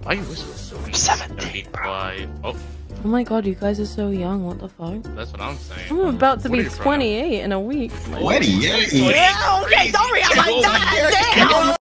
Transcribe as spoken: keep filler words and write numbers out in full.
Why you whistling? I'm seventeen, bro. Oh. Oh my god, you guys are so young. What the fuck? That's what I'm saying. I'm about to What be are your pronouns? twenty-eight in a week. twenty-eight? Yeah, okay, sorry, I'm like, damn.